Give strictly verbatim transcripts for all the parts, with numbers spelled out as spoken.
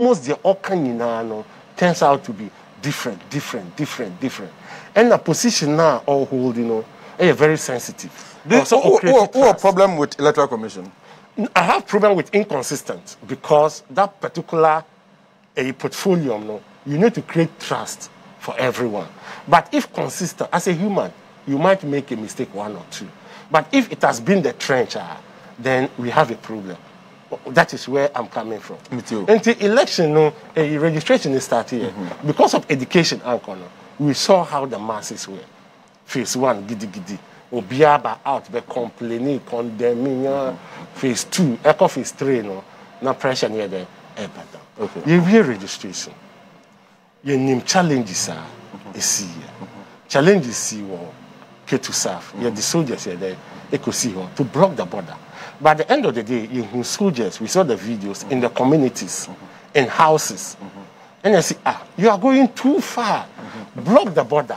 Most the Okanino turns out to be different, different, different, different. And the position now all hold, you know, is very sensitive. This, who, who, who a problem with Electoral Commission? I have problem with inconsistent because that particular a portfolio, you know, you need to create trust for everyone. But if consistent, as a human, you might make a mistake one or two. But if it has been the trench, uh, then we have a problem. That is where I'm coming from. Me too. And the election, no, a registration is started here. Mm-hmm. Because of education, we saw how the masses were. Phase one, giddy giddy. Obiaba out, be complaining, condemning. Mm-hmm. Phase two, echo phase three, no, no pressure near the airport. Okay. You hear registration. You name challenges are a see here. Challenges see what K to serve. You the soldiers here there, echo see to block the border. But at the end of the day, you soldiers, we saw the videos mm-hmm. in the communities, mm-hmm. in houses. Mm-hmm. And I say, ah, you are going too far. Mm-hmm. Block the border.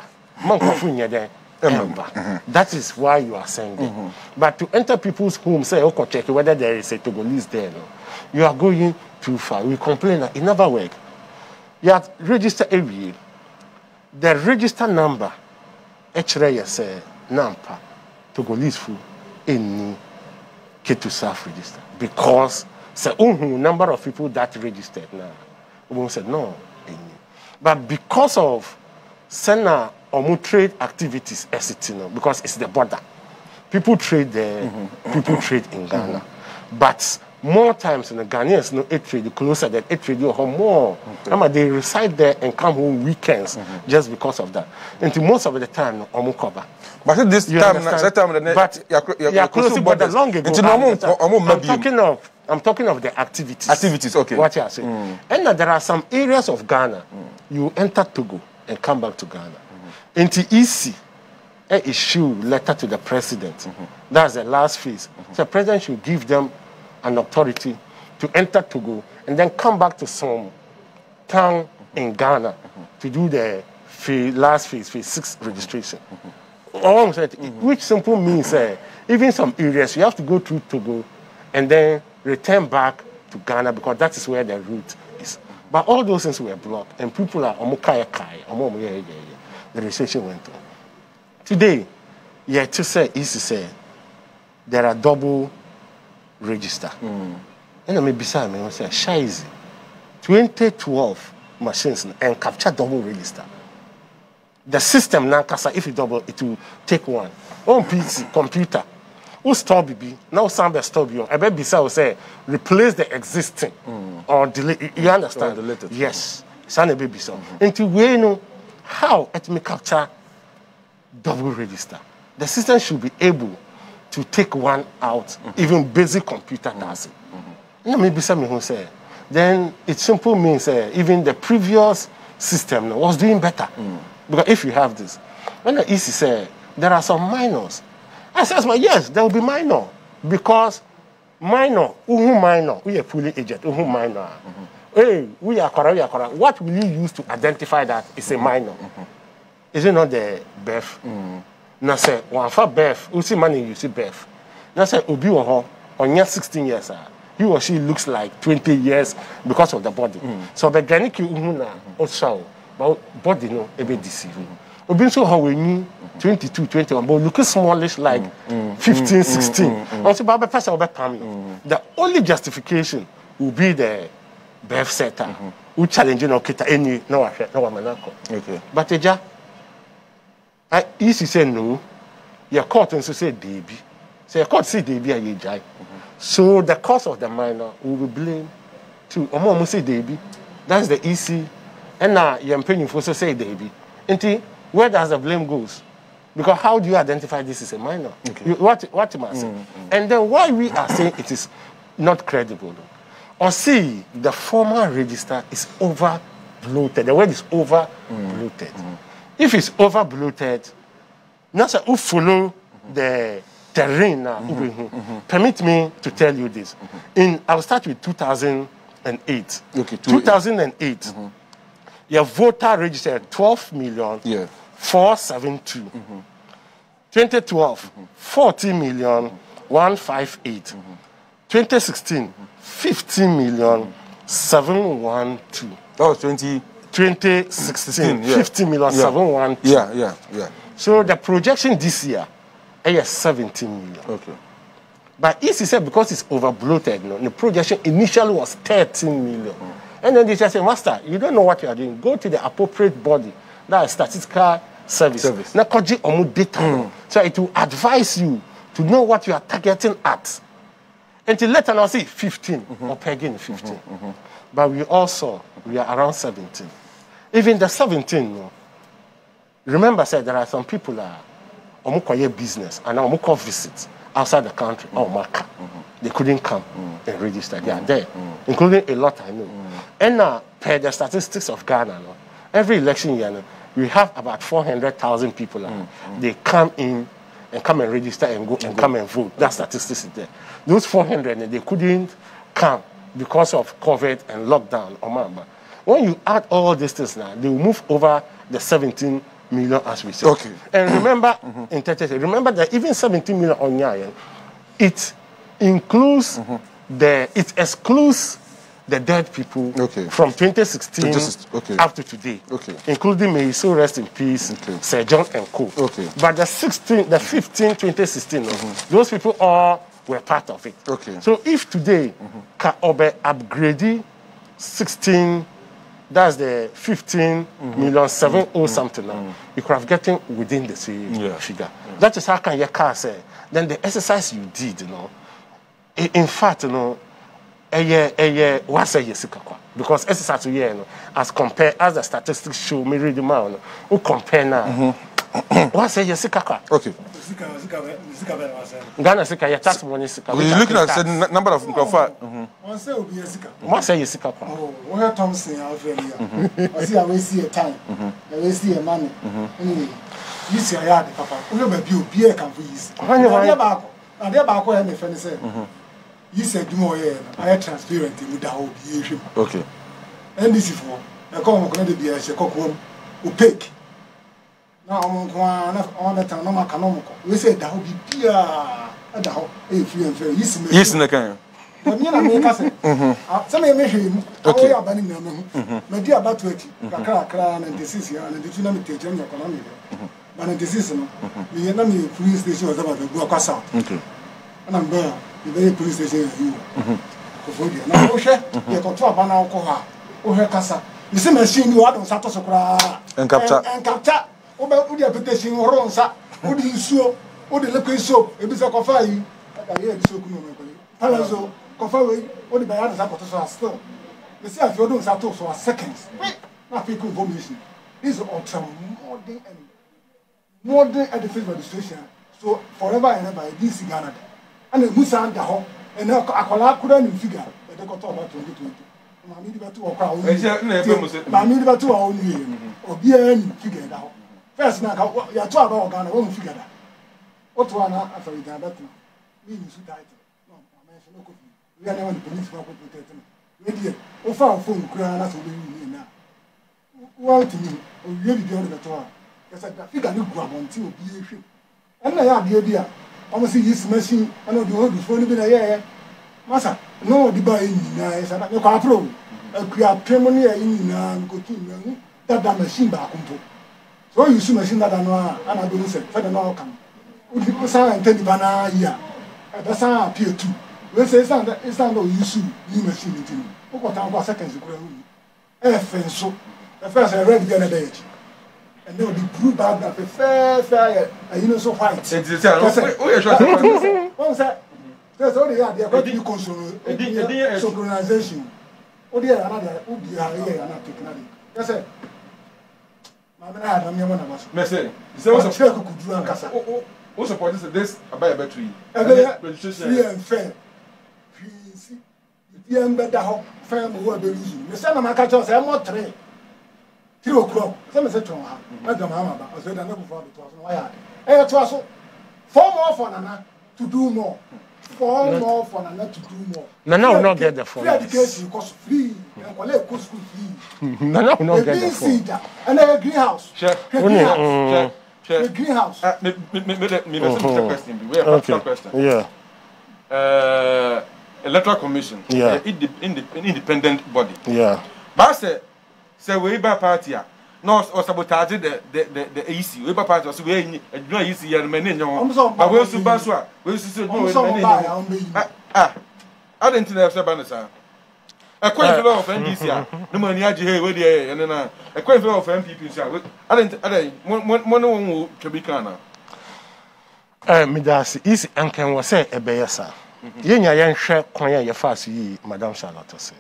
Mm-hmm. That is why you are sending. Mm-hmm. But to enter people's homes, say, okay, check whether there is a Togolese there. No? You are going too far. We complain that it never works. You have registered every year. The register number, H R A say, Nampa, Togolese food, any K to serve register. Because the so, number of people that registered now, we said no. Any. But because of Sena or trade activities, because it's the border, people trade there, mm-hmm. people trade in Ghana. Mm-hmm. But more times in the Ghanaians, no, it trade closer than it trade home more. Okay. They reside there and come home weekends mm-hmm. just because of that. And most of the time, no, omu cover. But this you time, that time, the but you're, you're closing border long ago. I'm, I'm talking of, I'm talking of the activities. Activities, okay. What you are saying. Mm. And uh, there are some areas of Ghana, mm. you enter Togo and come back to Ghana. Mm-hmm. Into E C, a issue letter to the president. Mm-hmm. That's the last phase. Mm-hmm. So the president should give them an authority to enter Togo and then come back to some town mm-hmm. in Ghana mm-hmm. to do the phase, last phase, phase six registration. Mm-hmm. All said, mm-hmm. which simple means uh, even some areas you have to go through Togo and then return back to Ghana because that is where the route is. But all those things were blocked and people are omukaya kai, the registration went on. Today, yeah, to say is to say there are double register. Mm. And I may be saying, I say, Shizy, twenty twelve machines and capture double register. The system now, if you double, it will take one. On P C, computer, who store B B, now some store B. I bet Bisa will say, replace the existing mm. or delete. You understand? Delete it. Yes. Son a baby so. Until we know how it may capture double register. The system should be able to take one out, mm-hmm. even basic computer does it. Mm-hmm. And maybe some who say, then it simply means uh, even the previous system no, was doing better. Mm. Because if you have this, when the E C said there are some minors, I said, well, yes, there will be minor because minor, who minor, we are fully aged, who minor. Mm-hmm. Hey, we are correct, we are correct. What will you use to identify that it's a minor? Mm-hmm. Is it not the birth? Mm-hmm. Now say one for birth, you see money, you see birth. Now say Obi Oho, on your sixteen years, he or she looks like twenty years because of the body. Mm-hmm. So the granny you also. But body no a bit deceiving. Obi so how we knew twenty-two, twenty-one, but look smallish like mm, fifteen, sixteen. Mm, mm, mm, also, Baba person will be coming. The only justification will be the birth setter mm-hmm. who challenging or kita any no no manako. Okay. But eja, I easy say no. Your court and so say Debbie. So your court say Debbie a ye jai. So the cause of the minor will be blamed to Omo say Debbie. That's the easy. And now you're paying for so say Debbie. Until where does the blame goes? Because how do you identify this is a minor? Okay. You, what what am I saying? Mm-hmm. And then why we are saying it is not credible? Though? Or see the former register is over bloated. The word is over bloated. Mm-hmm. If it's over bloated, now say who follow mm-hmm. the terrain now. Mm-hmm. Mm-hmm. Permit me to tell you this. Mm-hmm. In I'll start with two thousand eight. Okay. two thousand eight. Mm-hmm. Your voter registered twelve million yeah. four seventy-two. Mm-hmm. twenty twelve, mm-hmm. forty million one fifty-eight. Mm-hmm. twenty sixteen, mm-hmm. fifty million seven one two. Oh, twenty. twenty sixteen, yeah. fifty million, yeah. seven one two. Yeah, yeah, yeah. So the projection this year is seventeen million. Okay. But E C said because it's over bloated, no, the projection initially was thirteen million. Mm. And then they just say, Master, you don't know what you are doing. Go to the appropriate body, that is statistical service. service. Now, data, mm. so it will advise you to know what you are targeting at. Until later, I'll say fifteen mm-hmm. or pegging fifteen. Mm-hmm. Mm-hmm. But we also, we are around seventeen. Even the seventeen, no, remember, I said there are some people that are business and now visit outside the country or mm-hmm. Maka. Mm-hmm. They couldn't come mm-hmm. and register. They are there, mm-hmm. including a lot I know. Mm-hmm. And now, per the statistics of Ghana, no, every election year, no, we have about four hundred thousand people. Mm-hmm. They come in and come and register and go and, and go. come and vote. That statistics is there. Those four hundred, they couldn't come because of COVID and lockdown. When you add all these things now, they will move over the seventeen million as we said. Okay. And remember, mm-hmm. in thirty, remember that even seventeen million on Nyayen, it includes mm-hmm. the, it excludes the dead people okay. from twenty sixteen okay. up to today, okay. including may so rest in peace, okay. Sir John and Co. Okay. But the sixteen, the fifteen, twenty sixteen, mm-hmm. those people all were part of it. Okay. So if today, mm-hmm. can Obe upgrade sixteen, that's the fifteen mm-hmm. million, seven mm-hmm. or something now, mm-hmm. you could have gotten within the same yeah. figure. Yeah. That is how can your car say. Then the exercise you did, you know, in fact, you know, a year, a year, what's a year, because exercise you know, as compared as the statistics show, me read the man, who compare now. Mm-hmm. What's a year, okay. Ghana Sika, your tax money Sika. We're looking at the number of Nkofa. One say will be a Sika. What say you Sika? Oh, where Thompson, our friend here. I see, I will see a time. I will see a money. Anyway, you see, I had the papa. We will be beer can be easy. I never back. I never back where my friend said. You said, do more, I am transparent with the whole beer. Okay. And this is for a common credit beer, a cock one, opaque. Now I'm on the town, I'm economical. We said that will be beer at the house, if you and fair. Yes, in the kind. But me and my cousin, some may him, okay, I'm banning them. My dear about twenty, a crown and disease here, and the dynamic change economy. But in the season, we had a police station was about the Guacasa. Okay. And I'm there, the very police station you. Now, Osha, you got to a banana coha, or her casa. You see, machine you out on Satosokra and capture and capture. Oba udi application oronsa udi isuo udi liquid soap ebisa kofa yi aka ye ebisa okunu me kwani palazo kofa we udi ba ya support so still we see if you don't start for seconds na fake information this is ultra modern and modern edifice registration so forever and ever this Ghana and the musa under ho and akola kura ni figure e dey go talk about twenty twenty mami di betu okra o mami di betu o ni obi e ni figure da ho. First, now you are two about Ghana. One figure that. What one after we got that? Me, you should die. No, I mentioned no coffee. We are now the police for protecting. We did. We found phone. Ghana, so we need now. Well, to me, we really don't get to her. Because I figure you grab until be a ship. And I have the idea. I must see this machine. I know the whole phone been a year. Massa, no, the buy in nice. I don't know. Pro. A create payment in and go to that machine back on. So you see machine that I know, and I don't say, for the no come. Would you say and tell the banana here? That's how I appear too. Let's say it's not it's not no use new machine. What time seconds you could have? So, the first I read the other age. And then the blue bag that the first fire, and you know, so white. It's the what was that? There's only a very synchronization. Oh, dear, another, oh, dear, and I'm taking it. Yes, sir. Merci. What's the who supports this about a battery? Free and fair. Free, you am better how fair who are using. The son of my catcher said, I'm not three. Three o'clock. Some said to her, Madame Hammer, I said, I never thought it was why I had to ask four more for Nana to do more. Four more for Nana to do more. Nana will not get the phone. Free education costs free. And collect school free. Nana will not get the phone. And a greenhouse. Sure. Greenhouse. The greenhouse. Uh, me, me, me, me, me, me, me, question. We have a question. Yeah. Uh, electoral commission. Yeah. Inde inde independent body. Yeah. But say say we ba party a no or sabotage the the the the A C. We ba party so we no A C here me nyo. But we su ba so a we su so no we me nyo. Ah. I didn't know say ba na sa. A quite favor of N D C a no money age hey we dey and na a quite favor of N P P so I didn't I didn't mo mo no won to be kana. Eh me da se isi ankan wo say e be yesa. Yenya yen hwe kwan ya yefa so yi Madam Charlotte say.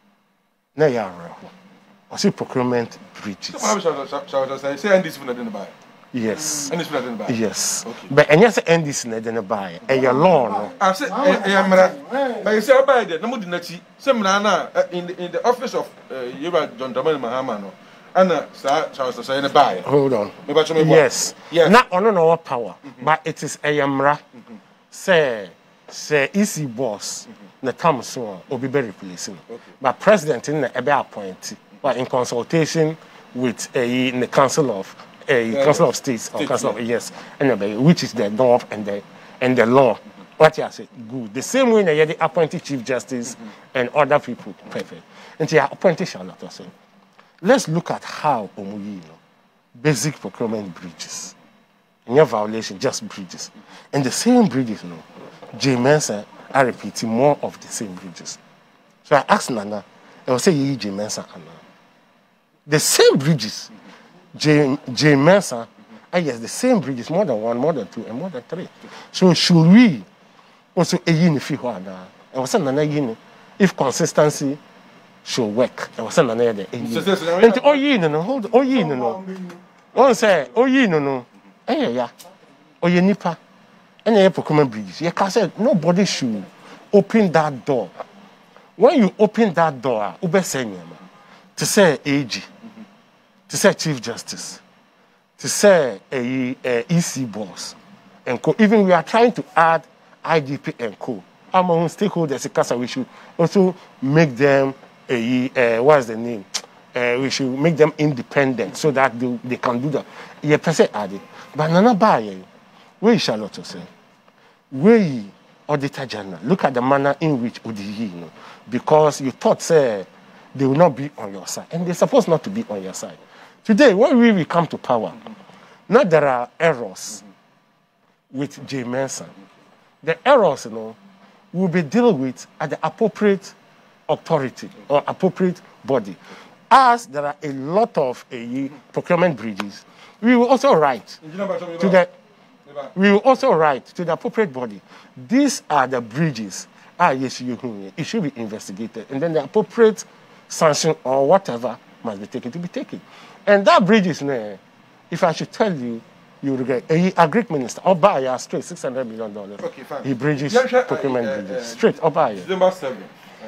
Na ya reho. O say procurement breaches. Charlotte say say N D C na dey buy. Yes. N D C na dey buy. Yes. Okay. But enya say N D C na dey buy. E your law no. I say e ya mra. But you say buy there na mo di na chi. Say mra na in the in the office of uh, Yoruba John Dramani Mahama no. Anna sa Charles say na buy. Hold on. Me ba me yes. Yes. Na ono no power, mm-hmm. but it is a yamra. Mm-hmm. Say say easy boss. Mm-hmm. Na tam so obi be replacing. Okay. But president in na ebe appoint. But in consultation with a in the council of a yeah, council of states or council yeah. of yes, anyway, which is the law and the and the law. Mm-hmm. What you say good. The same way na the appointed chief justice mm-hmm. and other people perfect. And you appointed Charlotte say. Let's look at how Omuyi, you know, basic procurement bridges. In your violation, just bridges. And the same bridges, you know, J. Mensa are repeating more of the same bridges. So I asked Nana, I will say, Ye J. Mensa Anna. The same bridges, J. J. Mensa, I yes, the same bridges, more than one, more than two, and more than three. So should we also a yin if you want? I was saying, Nana, if consistency should work. I was saying another. And oh ye no no hold oh ye no no. One say oh ye no no. Eh yeah. Oh ye nipa. And you procurement bridges. You can say nobody should open that door. When you open that door, ube say to say A G, to say Chief Justice, to say a, a E C boss, and co. Even we are trying to add I G P and co. Among stakeholders, because we should also make them. Uh, uh, what's the name? Uh, we should make them independent so that they, they can do that. Yeah, person added. But Nana Baye, where is Charlotte say? Where Auditor General? Look at the manner in which Odiyi, you know, because you thought, say, they will not be on your side. And they're supposed not to be on your side. Today, when we will come to power, mm-hmm. now there are errors mm-hmm. with J. Mensa. The errors, you know, will be dealt with at the appropriate authority or appropriate body. As there are a lot of uh, procurement bridges, we will also write to the we will also write to the appropriate body. These are the bridges. Ah, yes, you it should be investigated, and then the appropriate sanction or whatever must be taken to be taken. And that bridge is there. If I should tell you, you regret. A, a Greek minister, Obaya, straight six hundred million dollars. Okay, fine. He bridges yeah, sure, procurement uh, uh, bridges straight Obaya. December seventh.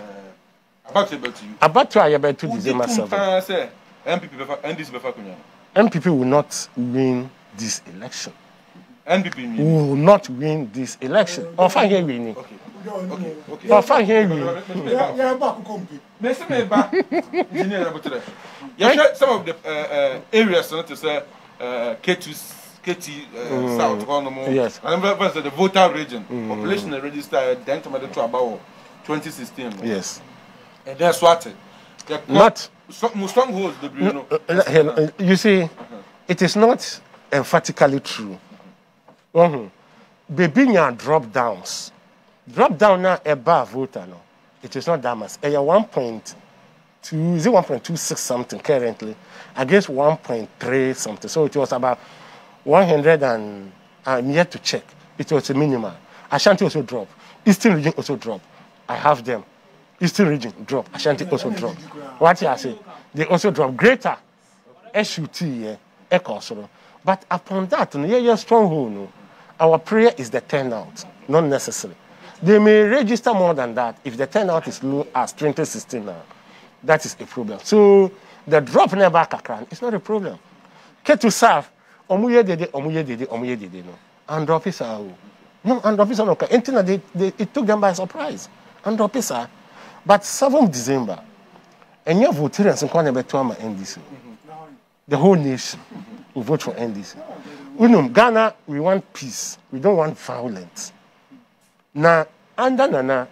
About to you. About to about to December seventh. M P P N D C M P P will not win this election. N P P will not win this election. Or fine here winning. Okay. Okay. Okay. Or fine here winning. Yeah, back company. Mister Meba, engineer about today. Yeah, some of the uh, uh, areas to say uh, K two K T uh, mm. South Honomo. Yes. And the voter region mm. population registered then to to about twenty sixteen. Yes. And they're swatted. They're not strongholds. The you know. Uh, you see, uh-huh. it is not emphatically true. Uh-huh. Bebinya drop downs. Drop down now above voter no. It is not that much. A one point two, is it one point two six something currently? I guess one point three something. So it was about one hundred and I'm yet to check. It was a minimal. Ashanti also drop. Eastern region also drop. I have them. Eastern region drop. Ashanti also drop. What I say? They also drop. Greater S U T, yeah, Ekosoro. But upon that, yeah, you're stronghold. No, our prayer is the turnout, not necessary. They may register more than that if the turnout is low as twenty sixteen now. That is a problem. So the drop never kakran. It's not a problem. Get to serve. Omuye dede, omuye dede, omuye dede. No, and drop is no, and drop is no. They, they, it took them by surprise. And drop is but seventh of December, and your voters in Kwanebe N D C. The whole nation will vote for N D C. We know Ghana, we want peace. We don't want violence. Now, under Nana,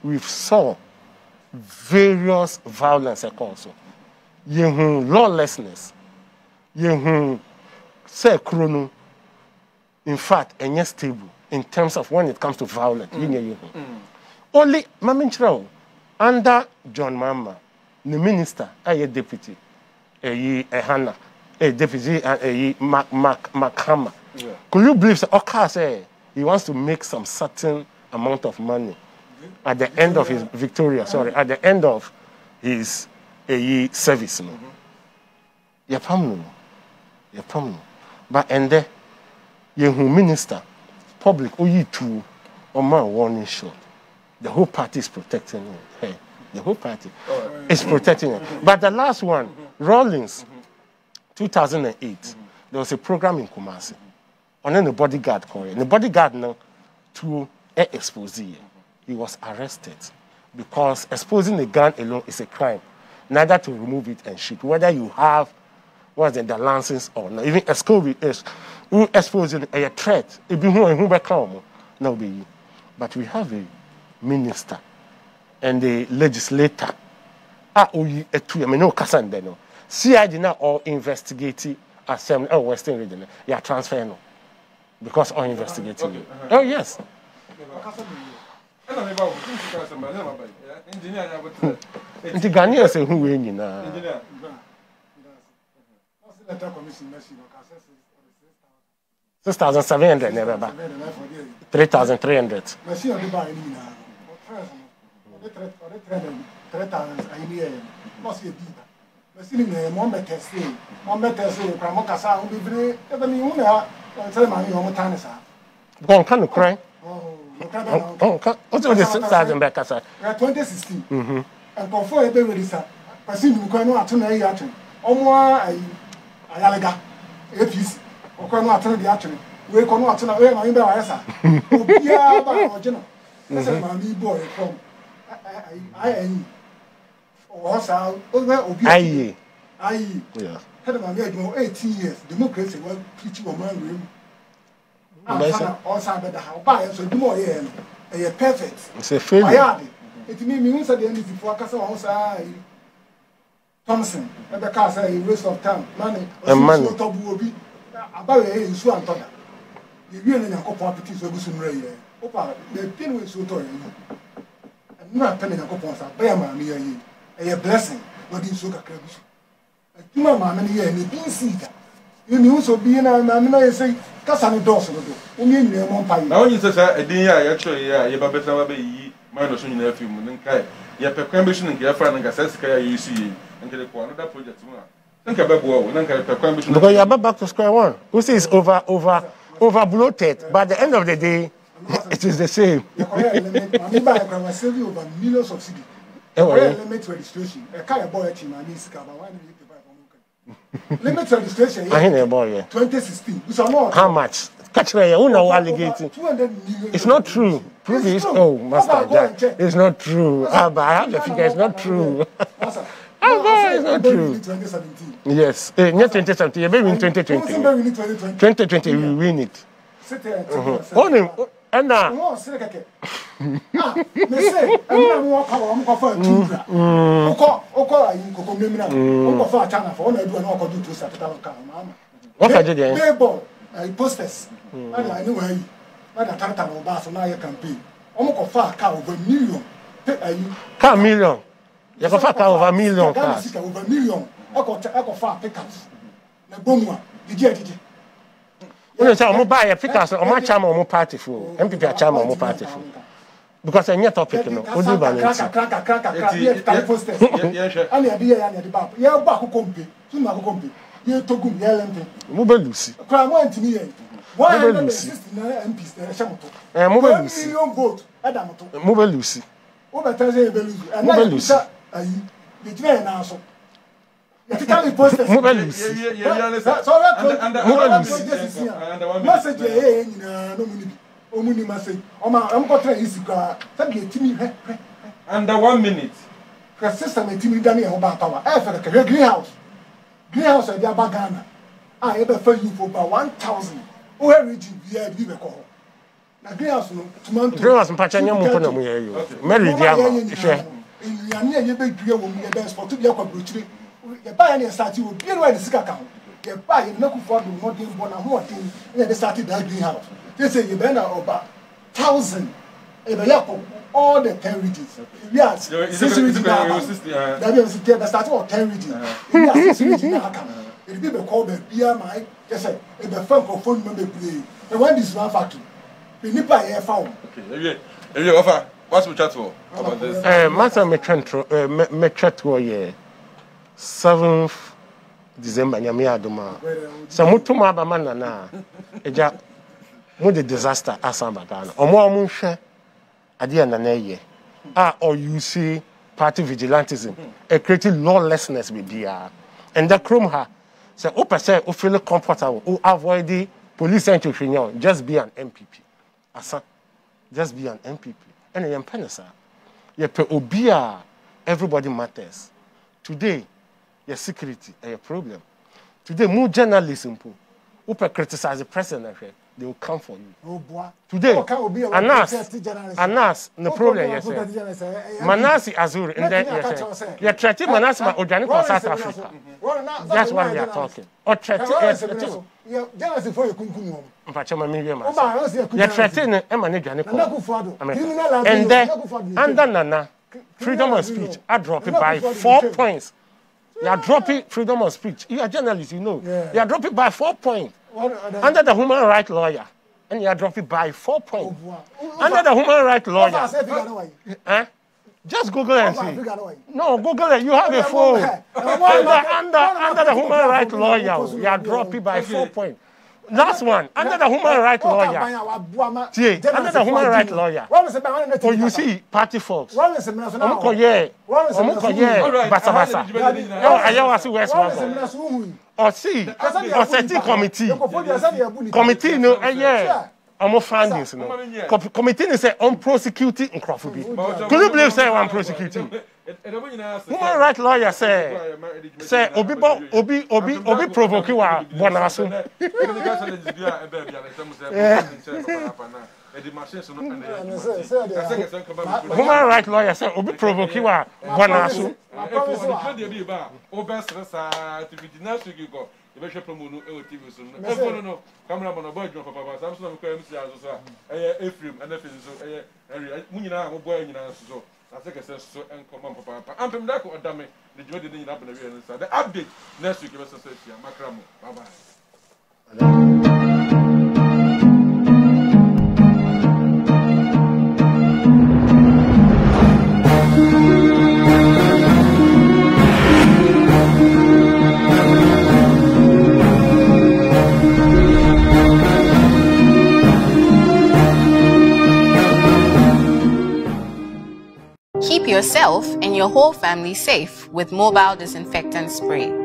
we've saw various violence also. Yehu lawlessness. Yehu say chrono. In fact, and yes stable in terms of when it comes to violence. Mm. Mm. Only Maminchro under John Mama, the minister, a deputy, a Hannah, a deputy, a Mac Mac Machammer. Yeah. Could you believe that Oka say he wants to make some certain amount of money at the end of his Victoria, sorry, at the end of his a service? No, you're permanent, you're permanent. But and there, you minister, public, oh you too, or man warning shot. The whole party is protecting him. Hey, the whole party right. is protecting him. But the last one, Rawlings, two thousand eight, there was a program in Kumasi. And then the bodyguard called. The bodyguard now to expose him. He was arrested because exposing a gun alone is a crime. Neither to remove it and shoot. Whether you have what's in the license or not. Even exposing a threat. It be who who become no be. But we have a minister and a legislator. Ah, oh, you I mean no Cassandra no. C I D now all investigating assembly or Western region. You are transferring no. Because all investigating. Okay. Uh-huh. Oh yes. Nti Ghanaians say who we nyina. Six thousand seven hundred never. Three thousand three hundred. Go can cry. Oh, oh, what's the six thousand back as twenty sixteen. Mm-hmm. And before I be ready, sir. Person who can not turn a yacht. Omo Ayalega, A P C, or can not turn the action. We can not turn away my embarrassor. Yeah, but general. That's a mammy boy from I or Sal, over Aye. Aye. Yeah. Had a man eighteen years. Democracy was preaching on my room. Or something that how buy so do more here. A perfect. It's a failure. It means at the end before Casa Hosa Thompson, and the Casa a waste of time, money, and money. Will be about a Swan Toda. You really have properties of Busun Ray. Opa, the pin with so toy. And not penny a coupon, bear mammy a blessing, what in Suka Crabs. A two mamma and a bean seater. You knew so being a man, say, Cassani Dawson. Only in your mom pie. Now you say, I didn't actually, yeah, you're better be minus in your film and Kai. You have a condition in your friend and Gassaska, you see, and get another project. Think about what, and then because you are back to square one. Who says over, over, over bloated, but at the end of the day, it is the same. I was saving over millions of cities. Limit registration. A car boy at him, I need to cover one. Limit registration. I hear boy. twenty sixteen. How much? Catch me. You know, alligating. It's not true. Prove it. Oh, Master Jack. It's not true. Ah, but I have the figure. It's not true. Ah, but it's not true. Yes. Eh, not twenty seventeen. You maybe in twenty twenty. Twenty twenty, we win it. Only. And now. Ah, me say, I'm not going to for two. Oko, Oko, I in Coco Mimina. Oko for China for one. I do not do to Saturday. What I did there? Baseball, I posters. I know where you. I got Tata or Barcelona campaign. Oko for a car over million. Car million. You got a car over million. Cars over million. Oko, Oko for pickups. The Bomwa, the J T. When say I'm buy a pickups, or my chama or my party for M P P chama or my party for. Because I need topic, you know. What do you want? Crack, crack, crack, crack, crack. Yeah, type posters. Yeah, sure. I need the, I need the bar. Yeah, back who compete. Soon I go compete. Yeah, Togum, yeah, Lempe. Mobile Lucy. Cry one to me. One hundred sixty-nine M Ps. There is a motor. Eh, Mobile Lucy. One million vote. Adam motor. Mobile Lucy. Over Thursday, Lucy. Mobile Lucy. Aye. The train now so. You can't posters. Mobile Lucy. Yeah, yeah, yeah. So that and Mobile Lucy. Message eh na no muni. Omuni message. Oma am ko try isi kwa. Sabi etimi he. Under one minute. The system etimi dani e ho ba power. E fe the greenhouse. Greenhouse e dia ba Ghana. Ah, e be for you for about one thousand. O region bi e bi be ko. na greenhouse no tomato greenhouse mpacha nya mu na mu ye yo mary dia ma hwe ya ne ye be dua wo mu ye be sport bi akwa brochire ye ba ya ne start wo bi no wa ne sika ka ho ye ba ye na ku for do mo den bo na ho ten ye dey start that greenhouse they say ye be na over thousand e be ya all the ten regions yes six regions that be the start of ten regions yes six regions na aka e be be call be bia mai just say e be fan ko phone number play e want this one factory e nipa ye fa o okay e e offer what's we chat for about this eh matter me trentro me chat wo ye seventh December nyame adoma so mutuma aba man na eja mo the disaster asamba Ghana omo omo hwe ade na na ye ah or you see party vigilantism a creating lawlessness with dia and the chrome ha say o person o feel comfortable o avoid the police intervention just be an M P P asa just be an M P P and yam penasa ye pe obi a everybody matters today your security a problem today more journalism po o pe criticize the president they will come for you. Oh boy. Today, Anas, Anas, the problem yes. Manasi Azuri, and then yes. You are treating Manasi ma organic for South Africa. That's what we are talking. Or treating yes. You jealous for your kunkum. Mpachama mi yema. You are treating Emma organic. And then under Nana, freedom of speech, I drop it by four points. You are dropping freedom of speech. You are journalists, you know. You are dropping by four points. Under the human rights lawyer, and you are dropping by four points. Oh, under the human rights lawyer, eh? Just Google and see. No, Google it. You have a phone. under, under, under the human rights lawyer, you are dropping by four points. Last one, under the human rights lawyer. See, under the human rights lawyer. Oh, you see, party folks. Omuko ye, omuko ye, basa basa. Yo, ayo wasi West Wambo. Or see, or certain committee. Committee no, eh yeah. Omo findings no. Committee no say unprosecuted in Crawford. Could you believe say one prosecuting? Human rights lawyer say, say obi bo obi obi obi provoke wa bonaso. Human rights lawyer say obi provoke wa bonaso. You better promote no T V so no no no cameraman boy drop papa Samson ko M C azo so eh Ephraim and Ephraim so eh area mu nyina mo boy nyina so I think say so enkom papa ampem da ko odame the jodi ni nyina bana wi so the update next week be so so tia makramo bye bye. Keep yourself and your whole family safe with mobile disinfectant spray.